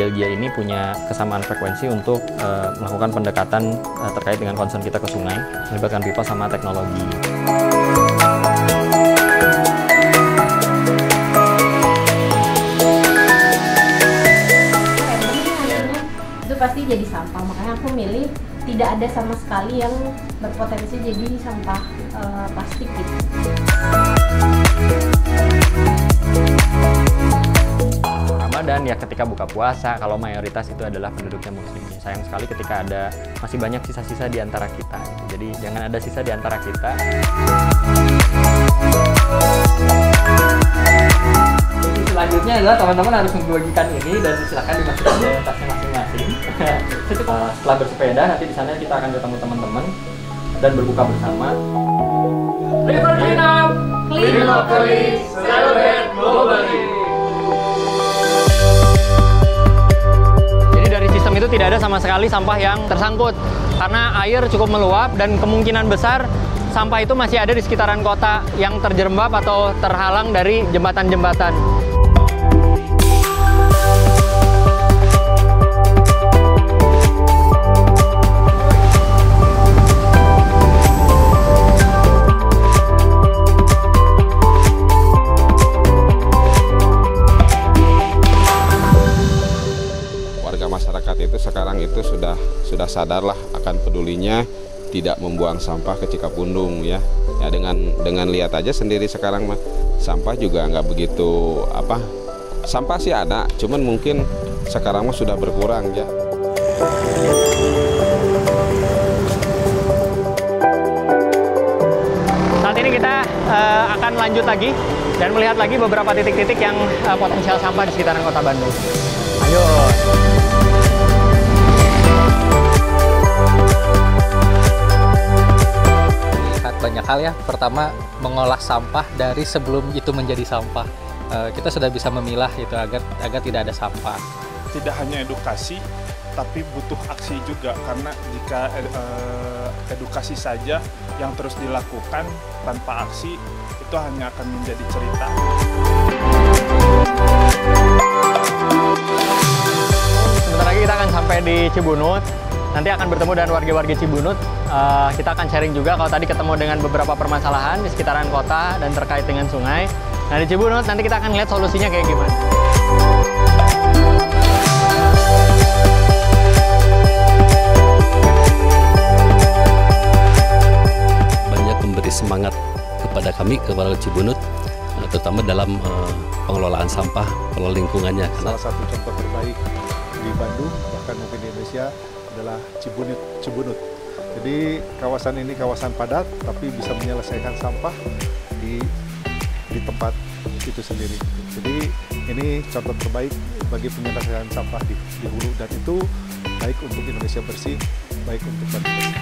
Belgia ini punya kesamaan frekuensi untuk melakukan pendekatan terkait dengan concern kita ke sungai, melibatkan pipa sama teknologi. Itu pasti jadi sampah, makanya aku milih tidak ada sama sekali yang berpotensi jadi sampah plastik gitu. Ramadan ya ketika buka puasa, kalau mayoritas itu adalah penduduknya muslim. Sayang sekali ketika masih banyak sisa-sisa di antara kita. Jadi jangan ada sisa di antara kita. Jadi selanjutnya adalah teman-teman harus membagikan ini dan silakan dimasukkan ke tasnya masing-masing. Setelah bersepeda nanti di sana kita akan ketemu teman-teman dan berbuka bersama. River Clean Up, Clean Locally, Celebrate Globally. Jadi dari sistem itu tidak ada sama sekali sampah yang tersangkut karena air cukup meluap dan kemungkinan besar sampah itu masih ada di sekitaran kota yang terjerembab atau terhalang dari jembatan-jembatan. Masyarakat itu sekarang itu sudah sadarlah akan pedulinya tidak membuang sampah ke Cikapundung ya. Ya dengan lihat aja sendiri sekarang mah sampah juga nggak begitu sampah sih ada, cuman mungkin sekarang mah sudah berkurang ya. Saat ini kita akan lanjut lagi dan melihat lagi beberapa titik-titik yang potensial sampah di sekitaran Kota Bandung. Ayo. Banyak hal ya. Pertama, mengolah sampah dari sebelum itu menjadi sampah. Kita sudah bisa memilah itu agar tidak ada sampah. Tidak hanya edukasi, tapi butuh aksi juga karena jika edukasi saja yang terus dilakukan tanpa aksi itu hanya akan menjadi cerita. Sebentar lagi kita akan sampai di Cibunut. Nanti akan bertemu dengan warga-warga Cibunut. Kita akan sharing juga kalau tadi ketemu dengan beberapa permasalahan di sekitaran kota dan terkait dengan sungai. Nah di Cibunut nanti kita akan lihat solusinya kayak gimana. Banyak memberi semangat kepada kami, kepada Cibunut, terutama dalam pengelolaan sampah, pengelolaan lingkungannya. Salah satu contoh terbaik di Bandung, bahkan mungkin di Indonesia, adalah Cibunut. Jadi kawasan ini kawasan padat, tapi bisa menyelesaikan sampah di tempat itu sendiri. Jadi ini contoh terbaik bagi penyelesaian sampah di hulu, dan itu baik untuk Indonesia bersih, baik untuk Bandung bersih.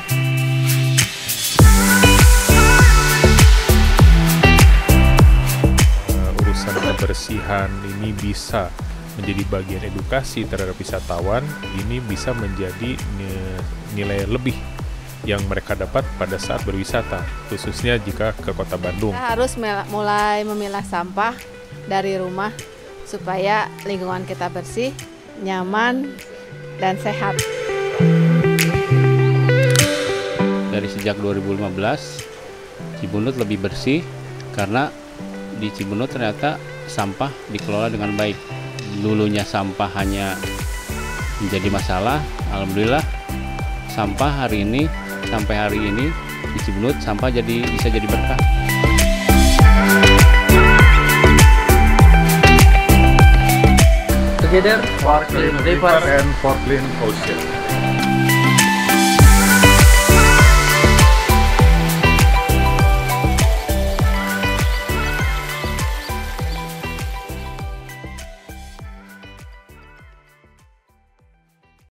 Urusan kebersihan ini bisa menjadi bagian edukasi terhadap wisatawan, ini bisa menjadi nilai lebih yang mereka dapat pada saat berwisata, khususnya jika ke Kota Bandung. Kita harus mulai memilah sampah dari rumah supaya lingkungan kita bersih, nyaman, dan sehat. Dari sejak 2015, Cibunut lebih bersih karena di Cibunut ternyata sampah dikelola dengan baik. Dulunya sampah hanya menjadi masalah, alhamdulillah sampah sampai hari ini di Cibunut sampah bisa jadi berkah. Together for clean river and for clean ocean.